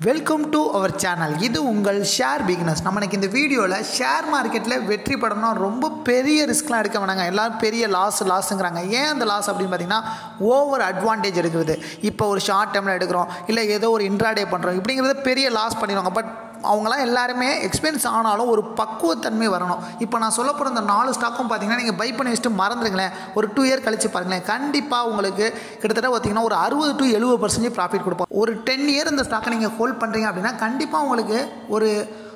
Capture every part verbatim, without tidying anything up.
Welcome to our channel. இது உங்கள் share beginners. நம்ம இன்னைக்கு இந்த வீடியோவில் ஷேர் மார்க்கெட்டில் வெற்றி பெறணும்னா ரொம்ப பெரிய ரிஸ்க்லாம் எடுக்க வேணாங்க. எல்லோரும் பெரிய லாஸ் லாஸுங்கிறாங்க. ஏன் அந்த லாஸ் அப்படின்னு பார்த்தீங்கன்னா ஓவர் அட்வான்டேஜ் எடுக்கிறது. இப்போ ஒரு ஷார்ட் டைமில் எடுக்கிறோம், இல்லை ஏதோ ஒரு இன்ட்ராடே பண்ணுறோம், இப்படிங்கிறத பெரிய லாஸ் பண்ணிடுவாங்க. பட் அவங்களாம் எல்லாருமே எக்ஸ்பீரியன்ஸ் ஆனாலும் ஒரு பக்குவத்தன்மை வரணும். இப்போ நான் சொல்ல போகிற இந்த நாலு ஸ்டாக்கும் பார்த்தீங்கன்னா நீங்கள் பை பண்ணி வச்சுட்டு மறந்துடுங்களேன், ஒரு டூ இயர் கழிச்சு பாருங்களேன், கண்டிப்பாக உங்களுக்கு கிட்டத்தட்ட பார்த்தீங்கன்னா ஒரு அறுபது டு எழுபது பர்சன்டேஜ் ப்ராஃபிட் கொடுப்போம். ஒரு டென் இயர் இந்த ஸ்டாக்கை நீங்கள் ஹோல்ட் பண்ணுறீங்க அப்படின்னா கண்டிப்பாக உங்களுக்கு ஒரு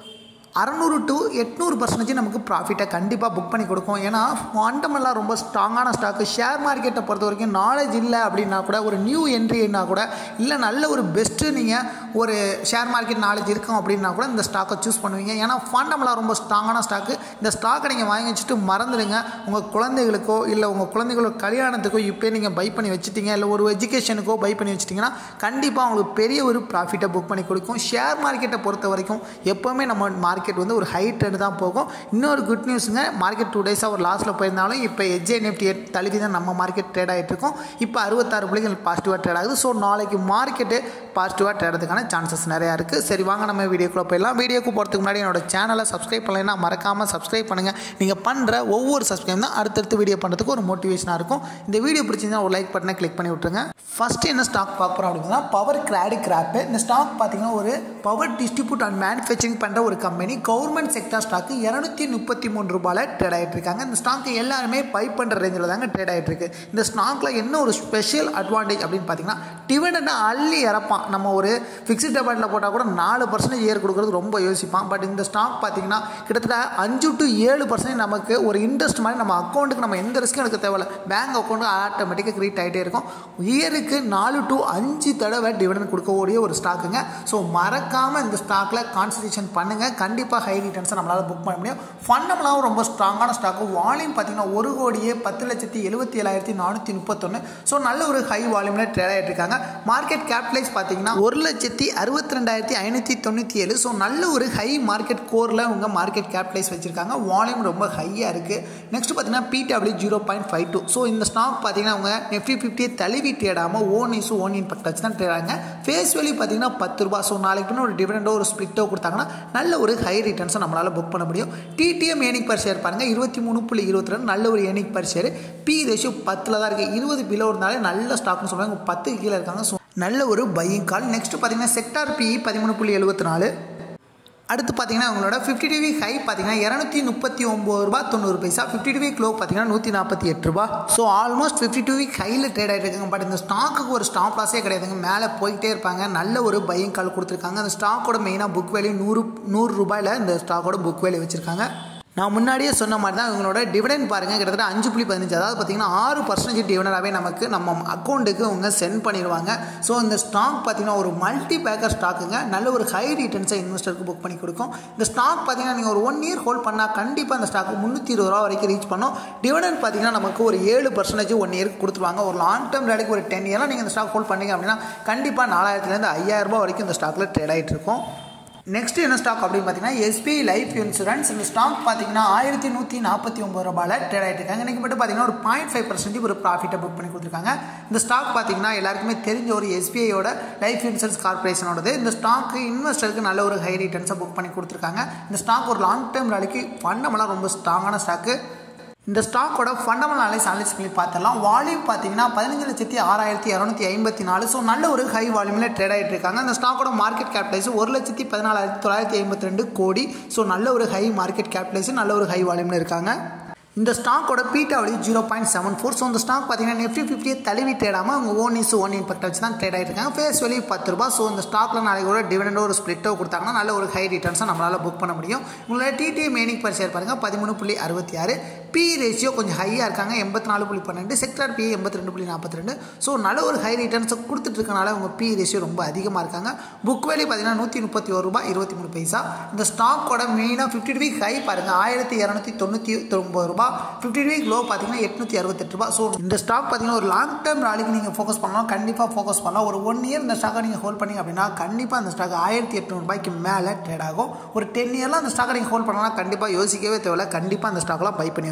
அறநூறு டு எட்நூறு பர்சன்டேஜ் நமக்கு ப்ராஃபிட்டை கண்டிப்பாக புக் பண்ணி கொடுக்கும். ஏன்னா ஃபண்டமெல்லாம் ரொம்ப ஸ்ட்ராங்கான ஸ்டாக்கு. ஷேர் மார்க்கெட்டை பொறுத்த வரைக்கும் நாலேஜ் இல்லை அப்படின்னா கூட, ஒரு நியூ என்ட்ரினா கூட, இல்லை நல்ல ஒரு பெஸ்ட்டு நீங்கள் ஒரு ஷேர் மார்க்கெட் நாலேஜ் இருக்கும் அப்படின்னா கூட இந்த ஸ்டாக்கை சூஸ் பண்ணுவீங்க. ஏன்னா ஃபண்டமெல்லாம் ரொம்ப ஸ்ட்ராங்கான ஸ்டாக்கு. இந்த ஸ்டாக்கை நீங்கள் வாங்கி வச்சுட்டு மறந்துடுங்க. உங்கள் குழந்தைகளுக்கோ இல்லை உங்கள் குழந்தைகளோட கல்யாணத்துக்கோ இப்போ நீங்கள் பை பண்ணி வச்சுட்டீங்க, இல்லை ஒரு எஜுகேஷனுக்கோ பை பண்ணி வச்சுட்டிங்கன்னா கண்டிப்பாக உங்களுக்கு பெரிய ஒரு ப்ராஃபிட்டை புக் பண்ணி கொடுக்கும். ஷேர் மார்க்கெட்டை பொறுத்த வரைக்கும் எப்போவுமே நம்ம மார்க்கெட் வந்து ஒரு ஹை ட்ரெண்ட் தான் போகும். இன்னொரு குட் நியூஸுங்க, மார்க்கெட் டூ டேஸாக ஒரு லாஸில் போயிருந்தாலும் இப்போ எஸ்ஜே நிஃப்டி தழுவி தான் நம்ம மார்க்கெட் ட்ரேட் ஆகிட்டு இருக்கோம். இப்போ அறுபத்தாறு புள்ளிகள் பாசிட்டிவாக ட்ரேட் ஆகுது. ஸோ நாளைக்கு மார்க்கெட்டு பாசிட்டிவாக ட்ரேடுறதுக்கான சான்சஸ் நிறையா இருக்குது. சரி வாங்க நம்ம வீடியோக்குள்ளே போயிடலாம். வீடியோக்கு போகிறதுக்கு முன்னாடி என்னோட சேனலை சப்ஸ்கிரைப் பண்ணலைன்னா மறக்காமல் சப்ஸ்கிரைப் பண்ணுங்கள். நீங்கள் பண்ணுற ஒவ்வொரு சப்ஸ்கிரைப் தான் அடுத்தடுத்து வீடியோ பண்ணுறதுக்கு ஒரு மோட்டிவேஷனாக இருக்கும். இந்த வீடியோ பிடிச்சிருந்தா ஒரு லைக் பட்டனை கிளிக் பண்ணி விட்டுருங்க. ஃபஸ்ட்டு என்ன ஸ்டாக் பார்க்குறோம் அப்படின்னா பவர் கிராடி கிராப்பு. இந்த ஸ்டாக் பார்த்தீங்கன்னா ஒரு பவர் டிஸ்ட்ரிபியூட் அண்ட் மேனுஃபேக்சரிங் பண்ணுற ஒரு கம்பெனி. கவர்மெண்ட் செக்டார் ஸ்டாக்கு இரநூத்தி முப்பத்தி மூணு ரூபாயில் ட்ரேட் ஆகிட்டு இருக்காங்க. இந்த ஸ்டாக்கு எல்லாருமே பை பண்ணுற ரேஞ்சில் தாங்க ட்ரேட் ஆகிட்டு இருக்கு. இந்த ஸ்டாக்கில் என்ன ஒரு ஸ்பெஷல் அட்வான்டேஜ் அப்படின்னு பார்த்தீங்கன்னா டிவிடெண்டை அள்ளி இறப்பான். நம்ம ஒரு ஃபிக்ஸ்ட் டெபாசிட்டில் போட்டால் கூட நாலு பர்சன்டேஜ் ஏர் கொடுக்குறது ரொம்ப யோசிப்பான். பட் இந்த ஸ்டாக் பார்த்தீங்கன்னா கிட்டத்தட்ட அஞ்சு டு ஏழு பர்சன்டேஜ் நமக்கு ஒரு இன்ட்ரெஸ்ட் மாதிரி நம்ம அக்கௌண்ட்டுக்கு நம்ம எந்த ரிஸ்க்கும் எடுக்க தேவையில்லை. பேங்க் அக்கௌண்ட்டு ஆட்டோமேட்டிக்காக கிரியேட் ஆகிட்டே இருக்கும். இயருக்கு நாலு டு அஞ்சு தடவை டிவிடெண்ட் கொடுக்கக்கூடிய ஒரு ஸ்டாக்குங்க. ஸோ மறக்காமல் இந்த ஸ்டாக்கில் கான்சன்ட்ரேஷன் பண்ணுங்கள். கண்டிப்பாக ஹை ரிட்டர்ன்ஸை நம்மளால் புக் பண்ண முடியும். ஃபண்டமெல்லாம் ரொம்ப ஸ்ட்ராங்கான ஸ்டாக்கு. வால்யூம் பார்த்தீங்கன்னா ஒரு கோடியே பத்து லட்சத்தி எழுபத்தி ஏழாயிரத்தி நானூற்றி முப்பத்தொன்று. ஸோ நல்ல ஒரு ஹை வால்யூமில் ட்ரேட் ஆகிட்டு இருக்காங்க. மார்க்கெட் கேபிட்டலைஸ் பார்த்தீங்கன்னா ஒரு லட்சத்தி அறுபத்தி ரெண்டாயிரத்தி ஐநூற்றி தொண்ணூற்றி ஏழு. ஸோ நல்ல ஒரு ஹை மார்க்கெட் கோரில் உங்கள் மார்க்கெட் கேபிட்டலைஸ் வச்சுருக்காங்க. வால்யூம் ரொம்ப ஹையாக இருக்குது. நெக்ஸ்ட் பார்த்தீங்கன்னா பிடபிள்யூ zero point five two. So இந்த ஸ்டாக் பார்த்தீங்கன்னா அவங்க நிஃப்டி ஃபிஃப்டியை தழுவி ட்ரேடாமல் ஓன் இஸ் ஓன் இம்பேக்ட் வச்சு தான் ட்ரேடாங்க. ஃபேஸ் வேல்யூ பார்த்தீங்கன்னா பத்து ரூபா. ஸோ நாளைக்கு ஒரு டிவிடெண்டோ ஒரு ஸ்பிளிட்டோ கொடுத்தாங்கன்னா நல்ல ஒரு ஹை ரிட்டர்ன்ஸை நம்மளால் புக் பண்ண முடியும். டிடிஎம் ஏர்னிங் பர் ஷேர் பாருங்கள் இருபத்தி மூணு புள்ளி இருபத்தி ரெண்டு. நல்ல ஒரு earning per share. P ratio பத்தில் தான் இருக்குது. இருபது பிலோ இருந்தாலே நல்ல ஸ்டாக்னு சொல்லுவாங்க. பத்து கீழே இருக்காங்க. ஸோ நல்ல ஒரு பையிங் கால். நெக்ஸ்ட் பார்த்தீங்கன்னா செக்டார் பி பதிமூணு புள்ளி எழுபத்தி நாலு. அடுத்து பார்த்தீங்கன்னா உங்களோட ஃபிஃப்டி டூ வீக் ஹை பார்த்தீங்கன்னா இரநூத்தி முப்பத்தி ஒம்பது ரூபா தொண்ணூறு பைசா. ஃபிஃப்டி டூ வீக் லோ பார்த்தீங்கன்னா நூற்றி நாற்பத்தி எட்டு ரூபா. So almost fifty two week ஹையில் ட்ரேட் ஆகிட்டு இருக்காங்க. பட் இந்த ஸ்டாக்குக்கு ஒரு ஸ்டாப் லாஸே கிடையாதுங்க. மேலே போய்கிட்டே இருப்பாங்க. நல்ல ஒரு பையிங் கால் கொடுத்துருக்காங்க. அந்த ஸ்டாக்கோட மெயினாக புக் வேல்யூ நூறு நூறு ரூபாயில் இந்த ஸ்டாக்கோட புக் வேல்யூ வச்சுருக்காங்க. நான் முன்னாடியே சொன்ன மாதிரி தான் இவங்களோட டிவிடெண்ட் பாருங்கள் கிட்டத்தட்ட அஞ்சு புள்ளி பதினஞ்சு. அதாவது பார்த்தீங்கன்னா ஆறு பர்சன்டேஜ் டிவிடெண்டாகவே நமக்கு நம்ம அக்கௌண்ட்டுக்கு அவங்க சென்ட் பண்ணிடுவாங்க. ஸோ இந்த ஸ்டாக் பார்த்தீங்கன்னா ஒரு மல்டி பேக்கர் ஸ்டாக்குங்க. நல்ல ஒரு ஹை ரிட்டர்ன்ஸை இன்வெஸ்டருக்கு புக் பண்ணி கொடுக்கும். இந்த ஸ்டாக் பார்த்தீங்கன்னா நீங்கள் ஒரு ஒன் இயர் ஹோல்ட் பண்ணால் கண்டிப்பாக அந்த ஸ்டாக்கு முந்நூற்றி இருபது ரூபா வரைக்கும் ரீச் பண்ணோம். டிவிடெண்ட் பார்த்தீங்கன்னா நமக்கு ஒரு ஏழு பர்சன்டேஜ் ஒன் இயருக்கு கொடுத்துருவாங்க. ஒரு லாங் டேர்ம் ரேட்டுக்கு ஒரு டென் இயர்லாம் நீங்கள் இந்த ஸ்டாக் ஹோல்ட் பண்ணீங்க அப்படின்னா கண்டிப்பாக நாலாயிரத்துலேருந்து ஐயாயிரம் ரூபாய் வரைக்கும் இந்த ஸ்டாக்கில் ட்ரேட் ஆகிட்டு இருக்கும். நெக்ஸ்ட் என்ன ஸ்டாக் அப்படின்னு பார்த்தீங்கன்னா எஸ்பிஐ லைஃப் இன்சூரன்ஸ். இந்த ஸ்டாக் பார்த்தீங்கன்னா ஆயிரத்தி நூற்றி நாற்பத்தி ஒம்பது ரூபாயில் ட்ரேட் ஆகிட்டு இருக்காங்க. இன்றைக்கி மட்டும் பார்த்தீங்கன்னா ஒரு பாயிண்ட் ஃபைவ் பர்சன்டேஜ் ஒரு ப்ராஃபிட்டை புக் பண்ணி கொடுத்துருக்காங்க. இந்த ஸ்டாக் பார்த்தீங்கன்னா எல்லாருக்குமே தெரிஞ்ச ஒரு எஸ்பிஐயோட லைஃப் இன்சூரன்ஸ் கார்பரேஷனோடது. இந்த ஸ்டாக்கு இன்வெஸ்டருக்கு நல்ல ஒரு ஹை ரிட்டர்ன்ஸை புக் பண்ணி கொடுத்துருக்காங்க. இந்த ஸ்டாக் ஒரு லாங் டேர்ம் வேலைக்கு ஃபண்டமெல்லாம் ரொம்ப ஸ்ட்ராங்கான ஸ்டாக்கு. இந்த ஸ்டாக்கோட ஃபண்டமெண்டல் அனலைஸ் அனலைஸ் பண்ணி பார்த்துடலாம். வால்யூம் பார்த்தீங்கன்னா பதினஞ்சு லட்சத்தி ஆறாயிரத்தி இரநூத்தி ஐம்பத்தி நாலு. ஸோ நல்ல ஒரு ஹை வால்யூமில் ட்ரேட் ஆகிட்டு இருக்காங்க. இந்த ஸ்டாக்கோட மார்க்கெட் கேபிட்டலைஸ் ஒரு லட்சத்தி பதினாலாயிரத்தி தொள்ளாயிரத்தி ஐம்பத்தி ரெண்டு கோடி. ஸோ நல்ல ஒரு ஹை மார்க்கெட் கேபிட்டலைஸ், நல்ல ஒரு ஹை வால்யூமில் இருக்காங்க. இந்த ஸ்டாக்கோட பிடபிள்யூ zero point seven four. So இந்த ஸ்டாக் பார்த்தீங்கன்னா நிஃப்டி ஃபிஃப்டியை தழுவி ட்ரேடாமல் அவங்க ஓன் இஸ் ஓன் இம்பேக்ட் வச்சு தான் ட்ரேட் ஆகிட்டு இருக்காங்க. ஃபேஸ் வேல்யூ பத்து ரூபா. ஸோ இந்த ஸ்டாக்கில் நாளைக்கு ஒரு டிவிடெண்டோ ஒரு ஸ்பிளிட்டோ கொடுத்தாங்கன்னா நல்ல ஒரு ஹை ரிட்டர்ன்ஸை நம்மளால் புக் பண்ண முடியும். உங்களோட டிடிஎம் ஏர்னிங் பர் ஷேர் பாருங்கள் பதிமூணு புள்ளி அறுபத்தி ஆறு. பி ரேஷியோ கொஞ்சம் ஹையாக இருக்காங்க. எண்பத்தி நாலு புள்ளி பன்னெண்டு. செக்டார் பி எண்பத்தி ரெண்டு புள்ளி நாற்பத்தி ரெண்டு. ஸோ நல்ல ஒரு ஹை ரிட்டர்ன்ஸை கொடுத்துட்டு இருக்கனால உங்கள் பி ரேஷியோ ரொம்ப அதிகமாக இருக்காங்க. புக் வேல்யூ பார்த்தீங்கன்னா நூற்றி முப்பத்தி ஒரு ரூபாய் இருபத்தி மூணு பைசா. இந்த ஸ்டாக்கோட மெயினாக ஃபிஃப்டி டூ வீக் ஹை பாருங்கள் ஆயிரத்தி இரநூத்தி தொண்ணூற்றி ஒன்பது ரூபாய். ஃபிஃப்டி டூ வீக் லோ பார்த்தீங்கன்னா எட்நூற்றி அறுபத்தெட்டு ரூபா. ஸோ இந்த ஸ்டாக் பார்த்தீங்கன்னா ஒரு லாங் டேர்ம் ராலிக்கு நீங்கள் ஃபோக்கஸ் பண்ணலாம். கண்டிப்பாக ஃபோக்கஸ் பண்ணலாம். ஒரு ஒன் இயர் இந்த ஸ்டாக்கை நீங்கள் ஹோல்ட் பண்ணிங்க அப்படின்னா கண்டிப்பாக அந்த ஸ்டாக் ஆயிரத்தி எட்நூறு ரூபாய்க்கு மேலே ட்ரேட் ஆகும். ஒரு டென் இயர்லாம் அந்த ஸ்டாக்கை நீங்கள் ஹோல்ட் பண்ணலாம். கண்டிப்பாக யோசிக்கவே தேவையில்ல. கண்டிப்பாக அந்த ஸ்டாக்லாம் பை பண்ணி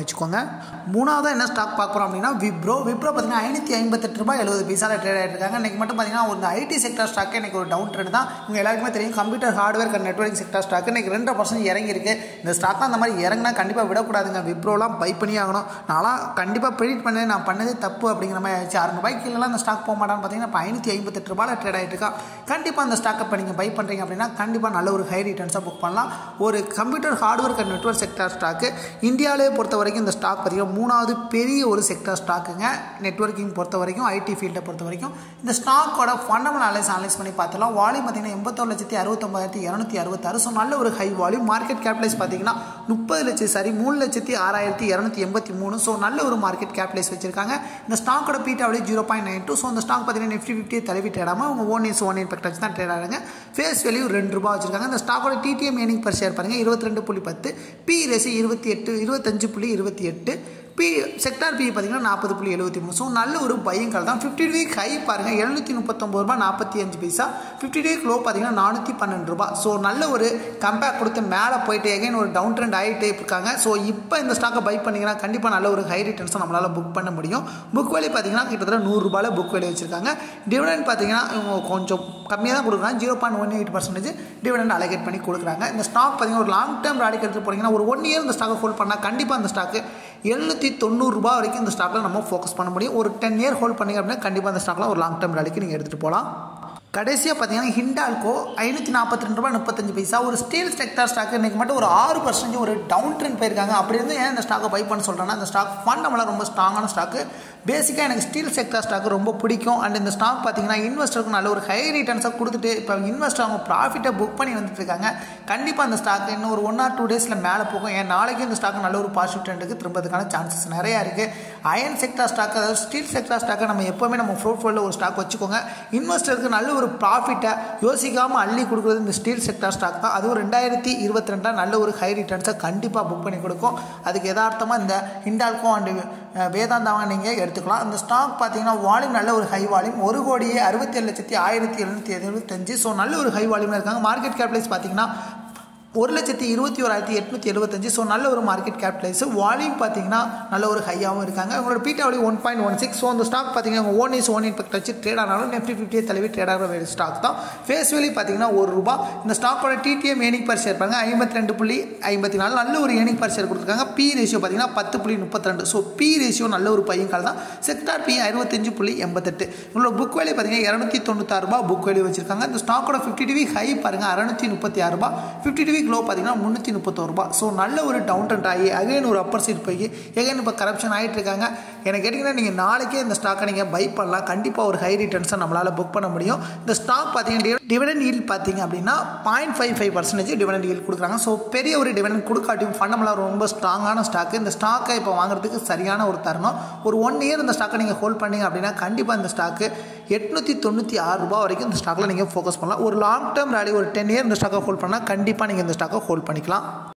வச்சுக்கோங்க. மூணாவதாக என்ன ஸ்டாக் பார்க்க போகிறோம் அப்படின்னா விப்ரோ. விப்ரோ பார்த்தீங்கன்னா ஐநூற்றி ஐம்பத்தெட்டு ரூபாய் எழுபது பைசாவில் ட்ரேட் ஆகிட்டு இருக்காங்க. இன்றைக்கி மட்டும் பார்த்தீங்கன்னா ஒரு ஐடி செக்டர் ஸ்டாக்கு இன்றைக்கி ஒரு டவுன் ட்ரெண்ட் தான். உங்கள் எல்லாருக்குமே தெரியும் computer hardware networking sector stock இன்றைக்கி ரெண்டு பர்சன்ட் இறங்கியிருக்கு. இந்த ஸ்டாக் அந்த மாதிரி இறங்கினா கண்டிப்பாக விடக்கூடாதுங்க. விப்ரோலாம் பை பண்ணி ஆகணும். நான்லாம் கண்டிப்பாக ப்ரெடிக்ட் பண்ணி நான் பண்ணதே தப்பு அப்படிங்கிற மாதிரி ஆயிடுச்சு. அறுநூறு ரூபாய்க்கு கீழே அந்த ஸ்டாக் போக மாட்டான்னு பார்த்தீங்கன்னா இப்போ ஐநூற்றி ஐம்பத்தெட்டு ரூபாயில் ட்ரேட் ஆகிட்டு இருக்கா. கண்டிப்பாக அந்த ஸ்டாக்கை இப்போ நீங்கள் பை பண்ணுறீங்க அப்படின்னா கண்டிப்பாக நல்ல ஒரு ஹை ரிட்டர்ன்ஸாக புக் பண்ணலாம். ஒரு computer hardware and network sector stock இந்தியாவிலே பொறுத்த வரைக்கும் இந்த ஸ்டாக் பார்த்தீங்கன்னா மூணாவது பெரிய ஒரு செக்டர் ஸ்டாக்குங்க. நெட்வொர்க்கிங் பொறுத்த வரைக்கும் ஐடி ஃபீல்டை பொறுத்த வரைக்கும் இந்த ஸ்டாக்கோட ஃபண்டமெண்டல் அனலைஸ் அனலைஸ் பண்ணி பார்த்துலாம். வால்யூம் பார்த்தீங்கன்னா எண்பத்தொரு லட்சத்தி அறுபத்தொம்பதாயிரத்தி இரநூத்தி அறுபத்தாறு. ஸோ நல்ல ஒரு ஹை வால்யூம். மார்க்கெட் கேபிடலைஸ் பார்த்தீங்கன்னா முப்பது லட்சம் சாரி மூணு லட்சத்தி ஆறாயிரத்தி இரநூத்தி எண்பத்தி மூணு. ஸோ நல்ல ஒரு மார்க்கெட் கேபிடலைஸ் வச்சிருக்காங்க. இந்த ஸ்டாக்கோட beta value zero point nine two. So இந்த ஸ்டாக் பார்த்தீங்கன்னா நிஃப்டி ஃபிஃப்டியை தழுவி ட்ரேடாமல் அவங்க ஒன் இஸ் ஒன் இம்பெக்ட் வச்சு தான் ட்ரேட் ஆகிறாங்க. ஃபேஸ் வேல்யூ ரெண்டு ரூபா வச்சிருக்காங்க. இந்த ஸ்டாக்கோட டிடிஎம் ஏர்னிங் பர் ஷேர் பாருங்கள் இருபத்தி ரெண்டு புள்ளி பத்து. பி ரேசி இருபத்தி எட்டு இருபத்தஞ்சு புள்ளி இருபத்தி எட்டு. பி செக்டார் பி பார்த்தீங்கன்னா நாற்பது புள்ளி எழுபத்தி மூணு. ஸோ நல்ல ஒரு பையிங் கால் தான். ஃபிஃப்டி வீக் ஹை பாருங்கள் எழுநூற்றி முப்பத்தொம்பது ரூபா நாற்பத்தி அஞ்சு பைசா. ஃபிஃப்டி வீக் லோ பார்த்தீங்கன்னா நானூற்றி பன்னெண்டு ரூபா. ஸோ நல்ல ஒரு கம்பேக் கொடுத்து மேலே போயிட்டு எகைன் ஒரு டவுன் ட்ரெண்ட் ஆகிட்டே இருக்காங்க. ஸோ இப்போ இந்த ஸ்டாக்கை பை பண்ணிங்கன்னா கண்டிப்பாக நல்ல ஒரு ஹை ரிட்டர்ன்ஸை நம்மளால் புக் பண்ண முடியும். புக் வேல்யூ பார்த்தீங்கன்னா கிட்டத்தட்ட நூறுரூபாயில் புக் வேல்யூ வச்சுருக்காங்க. டிவிடெண்ட் பார்த்தீங்கன்னா இவங்க கொஞ்சம் கம்மியாக தான் கொடுக்குறாங்க. Zero point one eight percentage dividend allocate பண்ணி கொடுக்குறாங்க. இந்த ஸ்டாக் பார்த்தீங்கன்னா ஒரு லாங் டேர்ம் ராடிக்கு எடுத்து போனீங்கன்னா ஒரு ஒன் இயர் இந்த ஸ்டாக்கை ஹோல்ட் பண்ணால் கண்டிப்பாக அந்த ஸ்டாக்கு எழுநூற்றி தொண்ணூறுரூபா வரைக்கும் இந்த ஸ்டாக்கில் நம்ம ஃபோக்கஸ் பண்ண முடியும். ஒரு டென் இயர் ஹோல்ட் பண்ணிங்க அப்படின்னா கண்டிப்பாக அந்த ஸ்டாக்கில் ஒரு லாங் டேர்ம் ராலிக்கு நீங்கள் எடுத்துகிட்டு போகலாம். கடைசியாக பார்த்தீங்கன்னா ஹிண்டால்கோ ஐநூற்றி நாற்பத்தி ரெண்டு ரூபா முப்பத்தஞ்சு பைசா. ஒரு ஸ்டீல் செக்டர் ஸ்டாக் இன்றைக்கி மட்டும் ஒரு ஆறு பர்சன்டேஜ் ஒரு டவுன் ட்ரெண்ட் போயிருக்காங்க. அப்படி இருந்து ஏன் இந்த ஸ்டாக்கை பை பண்ண சொல்கிறேன்னா இந்த ஸ்டாக் ஃபண்டமெல்லாம் ரொம்ப ஸ்ட்ராங்கான ஸ்டாக்கு. பேசிக்காக எனக்கு ஸ்டீல் செக்டர் ஸ்டாக்கு ரொம்ப பிடிக்கும். அண்ட் இந்த ஸ்டாக் பார்த்தீங்கன்னா இன்வெஸ்டருக்கு நல்ல ஒரு ஹை ரிட்டர்ன்ஸாக கொடுத்துட்டு இப்போ இன்வெஸ்டர் அவங்க ப்ராஃபிட்டை புக் பண்ணி வந்துட்டு இருக்காங்க. கண்டிப்பாக அந்த ஸ்டாக் இன்னும் ஒரு ஒன் ஆர் டூ டேஸில் மேலே போகும். ஏன் நாளைக்கு இந்த ஸ்டாக் நல்ல ஒரு பாசிட்டிவ் ட்ரெண்டுக்கு திரும்பதுக்கான சான்சஸ் நிறையா இருக்குது. அயன் செக்டர் ஸ்டாக் அதாவது ஸ்டீல் செக்டர் ஸ்டாக்கை நம்ம எப்போவுமே நம்ம போர்ட்ஃபோலியோவில் ஒரு ஸ்டாக் வச்சுக்கோங்க. இன்வெஸ்டருக்கு நல்ல ஒரு ப்ராஃபிட்டை யோசிக்காமல் அள்ளி கொடுக்குறது இந்த ஸ்டீல் செக்டர் ஸ்டாக் தான். அதுவும் ரெண்டாயிரத்தி இருபத்தி ரெண்டாம் நல்ல ஒரு ஹை ரிட்டர்ன்ஸை கண்டிப்பாக புக் பண்ணி கொடுக்கும். அதுக்கு எதார்த்தமாக இந்த ஹிண்டால்கோ அண்டு வேதாந்தாவை நீங்கள் எடுத்துக்கலாம். இந்த ஸ்டாக் பார்த்தீங்கன்னா வால்யூம் நல்ல ஒரு ஹை வால்யூம். ஒரு கோடியே அறுபத்தி ஏழு லட்சத்தி ஆயிரத்தி எழுநூற்றி எழுபத்தஞ்சு. ஸோ நல்ல ஒரு ஹை வால்யூமில் இருக்காங்க. மார்க்கெட் கேபிடலைஸ் பார்த்தீங்கன்னா ஒரு லட்சத்தி இருபத்தி ஓராயிரத்தி எட்நூற்றி எழுபத்தஞ்சு. ஸோ நல்ல ஒரு மார்க்கெட் கேபிடலைஸ். வால்யூம் பார்த்தீங்கன்னா நல்ல ஒரு ஹையாகவும் இருக்காங்க. உங்களோட beta value one point one six. So அந்த ஸ்டாக் பார்த்தீங்கன்னா ஒன் இஸ் ஒன் இம்பெக்ட் வச்சு ட்ரேட் ஆனாலும் நிஃப்டி ஃபிஃப்டியை தழுவி ட்ரேட் ஆகிற வேறு ஸ்டாக் தான். ஃபேஸ் வேல்யூ பார்த்தீங்கன்னா ஒரு ரூபா. இந்த ஸ்டாக்கோட டிடிஎம் ஏர்னிங் பர் ஷேர் பாருங்க ஐம்பத்தி ரெண்டு புள்ளி ஐம்பத்தி நாலு. நல்ல ஒரு ஏர்னிங் பர் ஷேர் கொடுத்துருக்காங்க. பி ரேஷியோ பார்த்தீங்கன்னா பத்து புள்ளி முப்பத்தி ரெண்டு. ஸோ பி ரேஷியோ நல்ல ஒரு பையன் கால் தான். செக்டார் பி அறுபத்தஞ்சு புள்ளி எண்பத்தெட்டு. உங்களோட புக் வேல்யூ பார்த்தீங்கன்னா இரநூத்தி தொண்ணூத்தாறு ரூபா புக் வேல்யூ வச்சிருக்காங்க. இந்த ஸ்டாக்கோட ஃபிஃப்டி டிவி ஹை பாருங்க அறுநூற்றி முப்பத்தி ஆறு ரூபா. ஃபிஃப்டி டிவி லோ பார்த்தீங்கன்னா முன்னூற்றி முப்பத்தோரு ரூபாய். ஸோ நல்ல ஒரு டவுன் ட்ரெண்ட் ஆகி அகைன் ஒரு அப்பர் சைட் போய் எகைன் இப்போ கரப்ஷன் ஆகிட்டு இருக்காங்க. எனக்கு கேட்டிங்கன்னா நீங்கள் நாளைக்கே இந்த ஸ்டாக்கை நீங்கள் பை பண்ணலாம். கண்டிப்பாக ஒரு ஹை ரிட்டர்ன்ஸை நம்மளால் புக் பண்ண முடியும். இந்த ஸ்டாக் பார்த்தீங்கன்னா டிவிடெண்ட் ஈல்ட் பார்த்தீங்க அப்படின்னா point five five percentage dividend yield கொடுக்குறாங்க. ஸோ பெரிய ஒரு டிவிடெண்ட் கொடுக்காட்டியும் ஃபண்டமெல்லாம் ரொம்ப ஸ்ட்ராங்கான ஸ்டாக்கு. இந்த ஸ்டாக்கை இப்போ வாங்குறதுக்கு சரியான ஒரு தருணம். ஒரு ஒன் இயர் இந்த ஸ்டாக்கை நீங்கள் ஹோல்ட் பண்ணீங்க அப்படின்னா கண்டிப்பாக இந்த ஸ்டாக்கு எட்நூற்றி தொண்ணூற்றி ஆறு ரூபா வரைக்கும் இந்த ஸ்டாக்கில் நீங்கள் ஃபோக்கஸ் பண்ணலாம். ஒரு லாங் டேர்ம் ராலி ஒரு டென் இயர் இந்த ஸ்டாக்கை ஹோல்ட் பண்ணால் கண்டிப்பாக நீங்கள் இந்த ஸ்டாக்கை ஹோல்ட் பண்ணிக்கலாம்.